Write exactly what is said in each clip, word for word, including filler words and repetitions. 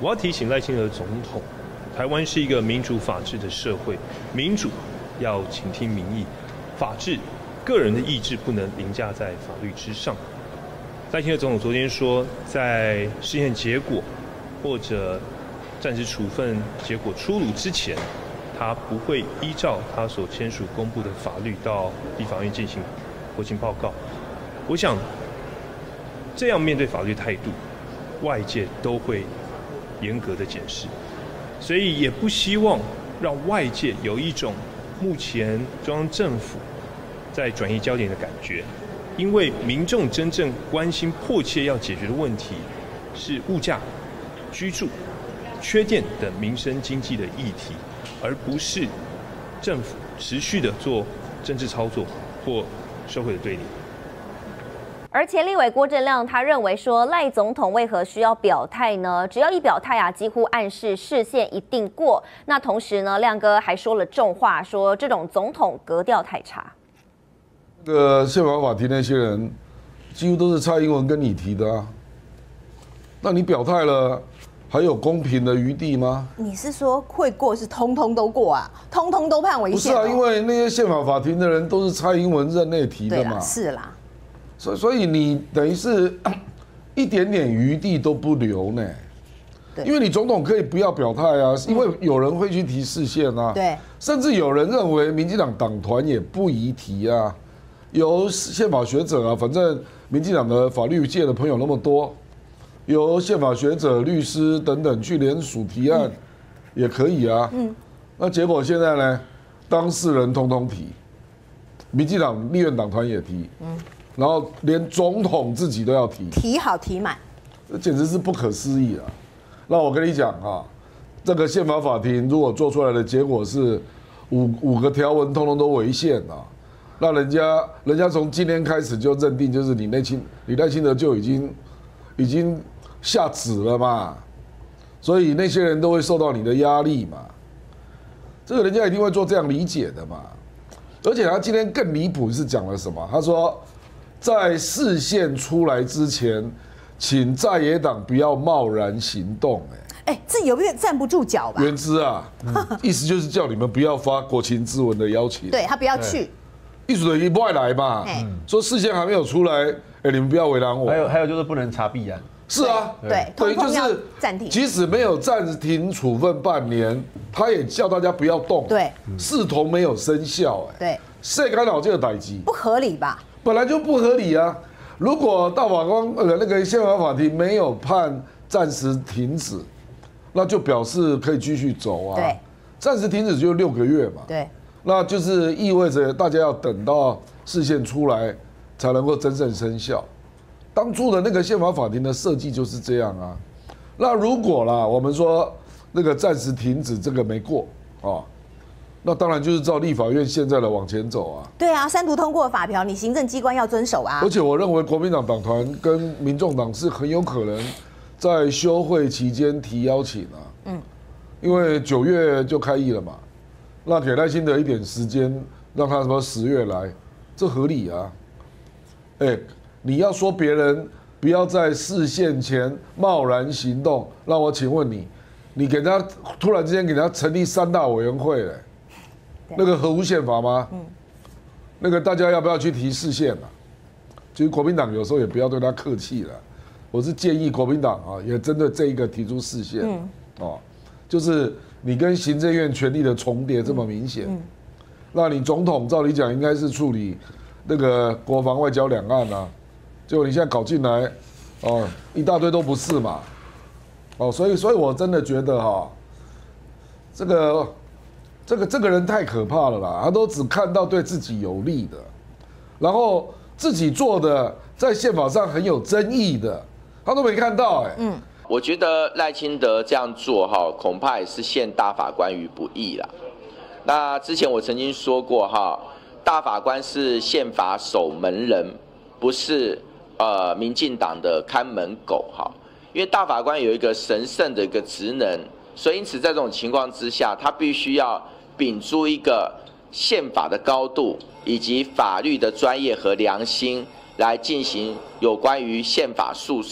我要提醒赖清德总统，台湾是一个民主法治的社会，民主要倾听民意，法治个人的意志不能凌驾在法律之上。赖清德总统昨天说，在试验结果或者暂时处分结果出炉之前，他不会依照他所签署公布的法律到立法院进行国情报告。我想，这样面对法律态度，外界都会严格的检视，所以也不希望让外界有一种目前中央政府在转移焦点的感觉。因为民众真正关心、迫切要解决的问题是物价、居住、缺电等民生经济的议题，而不是政府持续的做政治操作或社会的对立。 而前立委郭正亮他认为说，赖总统为何需要表态呢？只要一表态啊，几乎暗示释宪一定过。那同时呢，亮哥还说了重话，说这种总统格调太差。 这个宪法法庭那些人，几乎都是蔡英文跟你提的啊。那你表态了，还有公平的余地吗？ 你是说会过是通通都过啊？通通都判违宪？ 不是啊，因为那些宪法法庭的人都是蔡英文任内提的嘛。 是啦。 所以，所以你等于是一点点余地都不留呢。因为你总统可以不要表态啊，因为有人会去提释宪啊。 对。甚至有人认为民进党党团也不宜提啊。由宪法学者啊，反正民进党的法律界的朋友那么多，由宪法学者、律师等等去联署提案也可以啊。嗯。那结果现在呢，当事人通通提，民进党立院党团也提。嗯。然后连总统自己都要提， 提好提满， 这简直是不可思议啊！那我跟你讲啊，这个宪法法庭如果做出来的结果是五五个条文通通都违宪啊，那人家人家从今天开始就认定就是你赖清你赖清德就已经已经下旨了嘛，所以那些人都会受到你的压力嘛，这个人家一定会做这样理解的嘛。而且他今天更离谱是讲了什么？他说，在释宪出来之前，请在野党不要贸然行动。 哎，哎，这有点站不住脚吧？ 原之啊，嗯、意思就是叫你们不要发国情咨文的邀请， 对他不要去， 艺术的一不爱来嘛。嗯、说释宪还没有出来，哎，你们不要为难我。 还有还有就是不能查弊案。 是啊， 对， 等于就是暂停， 即使没有暂停处分半年，他也叫大家不要动， 对， 视同没有生效，哎， 对， 谁干扰这个代志？ 不合理吧？ 本来就不合理啊！如果大法官呃那个宪法法庭没有判暂时停止，那就表示可以继续走啊。 对， 暂时停止就六个月嘛。 对， 那就是意味着大家要等到释宪出来才能够真正生效。当初的那个宪法法庭的设计就是这样啊。那如果啦，我们说那个暂时停止这个没过啊，那当然就是照立法院现在的往前走啊。 对啊，三读通过的法条，你行政机关要遵守啊。 而且我认为国民党党团跟民众党是很有可能在休会期间提邀请啊。嗯，因为九月就开议了嘛，那给赖清德一点时间，让他什么十月来，这合理啊。哎、欸。你要说别人不要在释宪前贸然行动，那我请问你，你给他突然之间给他成立三大委员会嘞，那个合乎宪法吗？嗯，那个大家要不要去提释宪啊？其实国民党有时候也不要对他客气了，我是建议国民党啊，也针对这一个提出释宪，嗯，哦，就是你跟行政院权力的重叠这么明显，嗯，那你总统照理讲应该是处理那个国防外交两岸啊。结果你现在搞进来，哦，一大堆都不是嘛，哦，所以，所以我真的觉得哈、哦，这个，这个这个人太可怕了啦，他都只看到对自己有利的，然后自己做的在宪法上很有争议的，他都没看到哎。嗯， 我觉得赖清德这样做哈，恐怕也是陷大法官于不义啦。那之前我曾经说过哈，大法官是宪法守门人，不是。呃，民进党的看门狗哈，因为大法官有一个神圣的一个职能，所以因此在这种情况之下，他必须要秉烛一个宪法的高度以及法律的专业和良心，来进行有关于宪法诉讼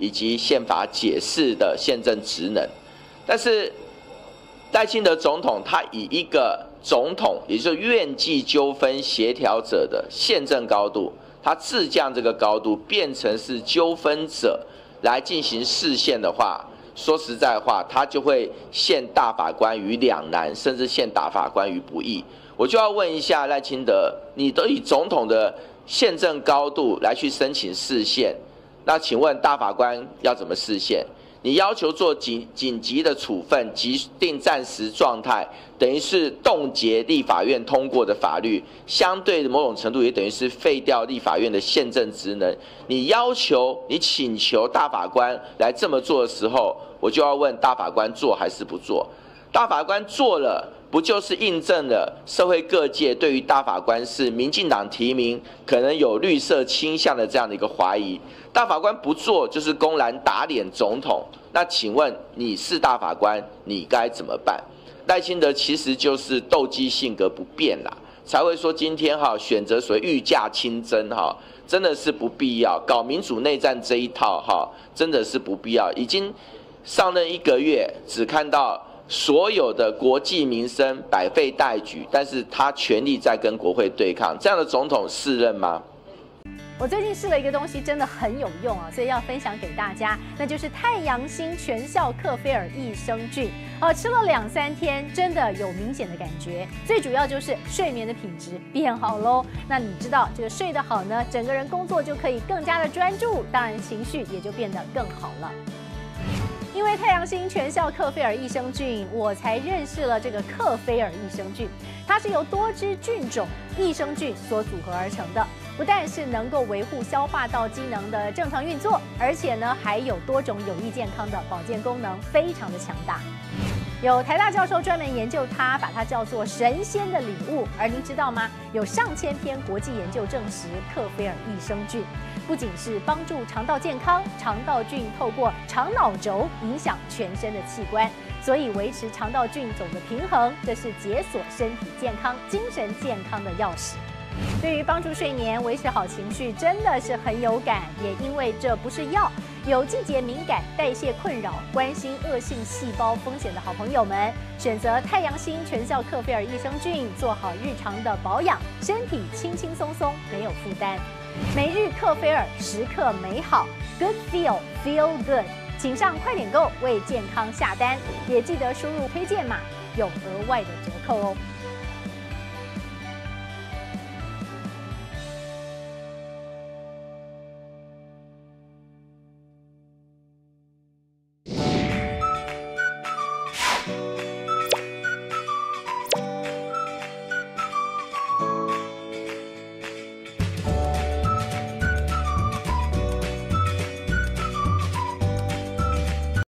以及宪法解释的宪政职能。但是赖清德总统他以一个总统，也就是院际纠纷协调者的宪政高度，他自降这个高度，变成是纠纷者来进行释宪的话，说实在话，他就会陷大法官于两难，甚至陷大法官于不义。我就要问一下赖清德，你都以总统的宪政高度来去申请释宪，那请问大法官要怎么释宪？你要求做紧紧急的处分，即定暂时状态，等于是冻结立法院通过的法律，相对的某种程度也等于是废掉立法院的宪政职能。你要求、你请求大法官来这么做的时候，我就要问大法官做还是不做？大法官做了，不就是印证了社会各界对于大法官是民进党提名，可能有绿色倾向的这样的一个怀疑？大法官不做，就是公然打脸总统。那请问你是大法官，你该怎么办？赖清德其实就是斗鸡性格不变啦，才会说今天哈选择所谓御驾亲征哈，真的是不必要，搞民主内战这一套哈，真的是不必要。已经上任一个月，只看到所有的国计民生百废待举，但是他全力在跟国会对抗，这样的总统适任吗？ 我最近试了一个东西，真的很有用啊，所以要分享给大家，那就是太阳星全效克菲尔益生菌。呃，吃了两三天，真的有明显的感觉。最主要就是睡眠的品质变好喽。那你知道这个睡得好呢，整个人工作就可以更加的专注，当然情绪也就变得更好了。因为太阳星全效克菲尔益生菌，我才认识了这个克菲尔益生菌。它是由多支菌种益生菌所组合而成的，不但是能够维护消化道机能的正常运作，而且呢还有多种有益健康的保健功能，非常的强大。有台大教授专门研究它，把它叫做神仙的礼物。而您知道吗？有上千篇国际研究证实，克菲尔益生菌不仅是帮助肠道健康，肠道菌透过肠脑轴影响全身的器官，所以维持肠道菌种的平衡，这是解锁身体健康、精神健康的钥匙。对于帮助睡眠、维持好情绪，真的是很有感。也因为这不是药，有季节敏感、代谢困扰、关心恶性细胞风险的好朋友们，选择太阳星全效克菲尔益生菌，做好日常的保养，身体轻轻松松，没有负担。每日克菲尔，时刻美好 ，Good Feel Feel Good， 请上快点购为健康下单，也记得输入推荐码，有额外的折扣哦。